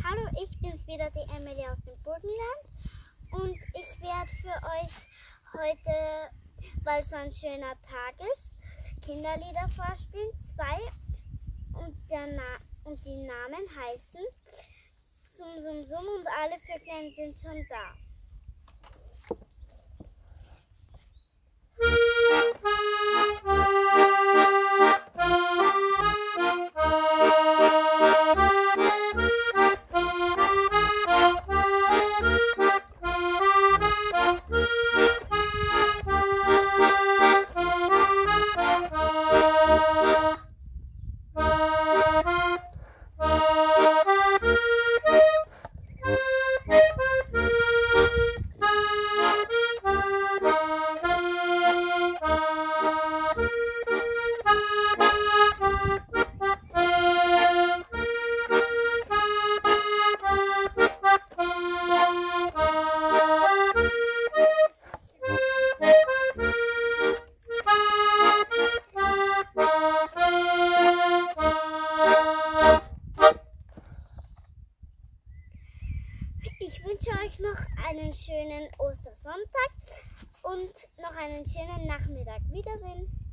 Hallo, ich bin's wieder, die Emily aus dem Burgenland, und ich werde für euch heute, weil es so ein schöner Tag ist, Kinderlieder vorspielen. Zwei, und die Namen heißen Sum Sum Sum und alle Vöglein sind schon da. Ich wünsche euch noch einen schönen Ostersonntag und noch einen schönen Nachmittag. Wiedersehen!